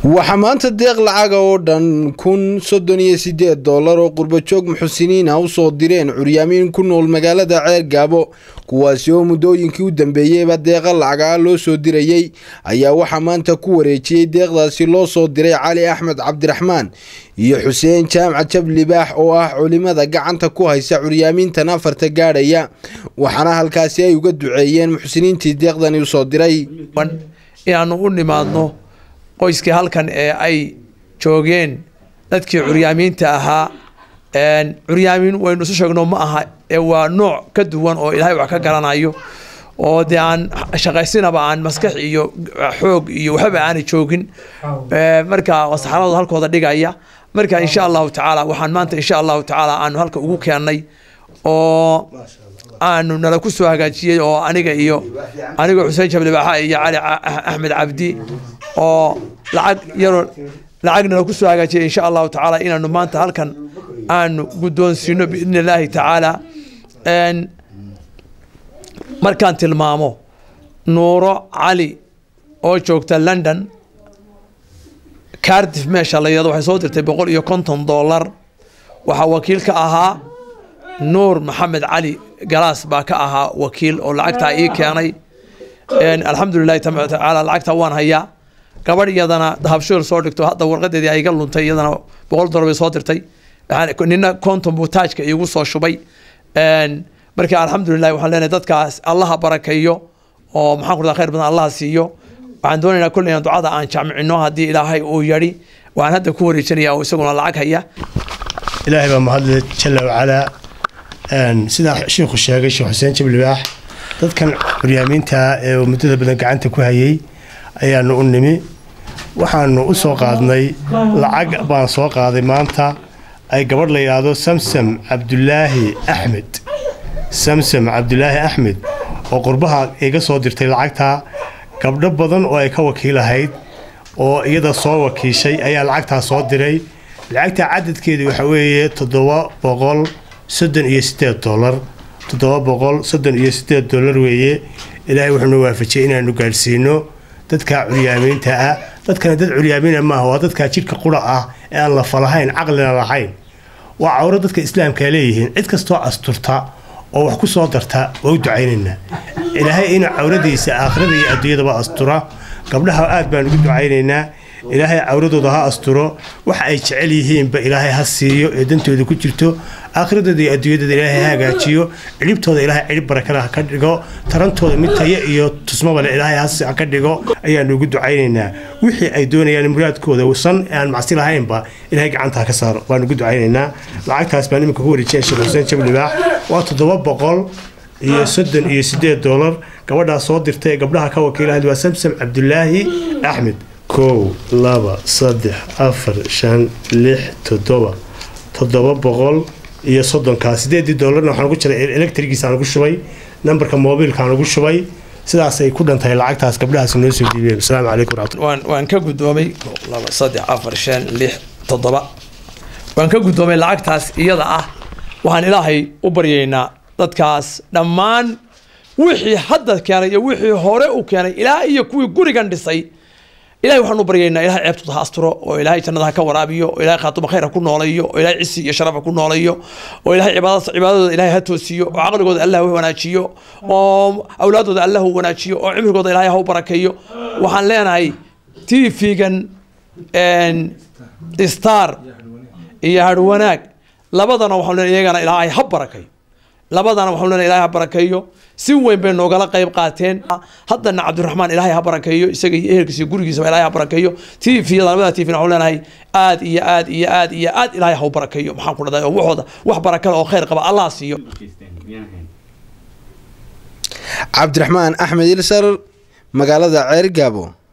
وحمانت الديق لعاقة ودن كن صدنية $8 وقربتشوك محسنين أو صدرين عريامين كنو المقالة عير قابو كواسيو مدوين كيو دنبيي بالديق لعاقة لو صدريي أيا وحمانت كوريتشي ديق داسي لو صدري علي أحمد عبد الرحمن iyo Xuseen Jaamac Jab Libaax oo ah culimada gacanta ku haysa Curyaamin Tanafarta gaaraya waxana halkaasi ay uga duceeyeen muxsiniintii deeqdan u soo diray inaanu u nimaadno qoyskii halkan ee ay joogeen dadkii Curyaaminta ahaa Curyaamin waynu soo sheegno ma aha ee waa nooc ka duwan oo Ilaahay wax ka garanayo oo aan shaqaysinaba aan maskax iyo xoog iyo waxba aan joogin marka wasaxarada halkooda dhigaya marka insha Allah taala waxaan maanta insha Allah taala aan halka ugu keenay oo aanu nala ku soo hagaajiyay oo aniga Xuseen Jab Libaax iyo Cali Axmed Cabdi oo lacag nala ku soo hagaajiyay insha Allah taala inaanu maanta halkan aanu gudoonsino biidnillaahi taala markaan tilmaamo Nuuro Cali oo joogta London Cardiff meesha la yiraahdo waxay soo dirtay $150 waxa wakiil ka ahaa Nuur Maxamed Cali Galaas baa ka ahaa wakiil oo lacagta ay keenay alxamdulillah taala lacagta waan hayaa gabadhiyadana dahabshoor soo dhigto hadda warqadeedii ay ga luntay iyadana $100 bay soo dirtay nina konton butaajka igu soo shubay marka alxamdulillah waxaan leenahay dadkaas Allah barakeeyo oo maxaan ku khayr badan Allah siiyo waxaan doonaynaa kulliyan ducada aan jaamicino hadii Ilaahay uu yari waan hadda ku wareejinaya oo isaguna lacag haya Ilaahay baa mahad jalla wa ala sida sheekhu sheegay Sheekh Xuseen Jab Libaax dadkan Curyaaminta ee muddada badan gacanta ku hayay ayaanu u nimi waxaanu u soo qaadnay lacag baan soo qaaday maanta ay gabadh la yiraahdo Samsam Abdullaahi Axmed Samsam Abdullaahi Axmed oo qurbaha iga soo dirtay lacagta gabdho badan oo ay ka wakiilahayd oo iyada soo wakiishay ayaa lacagta soo diray lacagta cadadkeedu waxa weeye $738 weeye Ilaahay wuxuu waafajiyay inaanu gaarsiino dadka Curyaaminta ah dadkana dad Curyaamin ma aha dadka jirka qura ah ee aan la falahayn aqlina lahayn waa awra dadka islaamka leeyihiin cid kastoo asturta oo wax ku soo darta oo ducaynayna Ilaahay in awradiisa aakhirada iyo adduunyada astura gabdhaha aad baan ugu ducaynaynaa Ilaahay awradooda ha asturo wax ay jecel yihiin ba Ilaahay ha siiyo ee dantooda ku jirto aakhirada iyo adduunyada Ilaahay ha hagaajiyo cilibtooda Ilaahay cilib barakada ka dhigo tarantooda mid tayo iyo tusmaba Ilaahay ha ka dhigo ayaan ugu ducaynaynaa wixii ay doonayaan muraadkooda wasan aan macsi lahayn ba Ilaahay gacanta ka saaro waan ugu ducaynaynaa lacagtaas baan imika ku wareejiyay Sheekh Xuseen Jab Libaax waa $738 gabadha soo dirtay gabdhaha ka wakiilahayd waa Samsam Abdullaahi Axmed كو لابا صدح أفر شان لح تدوبا $700 iyo $30 $8 waxaan ku jiray electric aan ugu shubay numberka mobilka aan ugu shubay sidaas ay ku dhantahay lacagtaas gabdhahaas noo soo diibeen assalaamu calaykum warahmatullahi waan ka gudoomay 2 waan ka gudoomay lacagtaas iyada ah waxaan Ilaahay u baryeynaa dadkaas dhammaan wixii hadda keenay iyo wixii hore u keenay Ilaahay iyo kuwii gurigan dhisay Ilaahay waxaan u baryeynaa Ilaahay ceebtooda asturo oo Ilaahay jannada ka waraabiyo oo Ilaahay qaatuma khayr ku nooleeyo oo Ilaahay cisi iyo sharaf ku nooleeyo oo Ilaahay cibaadada Ilaahay ha toosiyo oo aqligooda Allah u wanaajiyo oo awlaadooda Allah u wanaajiyo oo cimrigooda Ilaahay ha u barakeeyo waxaan leenahay TV-gan Star iyo Harwanaag labadana waxaan leenahay iyagana Ilaahay ha barakeeyo labadana waxaan leenahay Ilaahay ha barakeeyo si weyn bay noogala qayb qaateen haddana Cabdiraxmaan Ilaahay ha barakeeyo isaga iyo ehelkiisa gurigiisa Ilaahay ha barakeeyo TV-da labada TV waxaan leenahay aad Ilaahay ha barakeeyo maxaan ku dhaday oo waxooda wax barakada oo khayr qaba Allah siiyo Cabdiraxmaan Axmed Ilsar magaalada Ceer Gaabo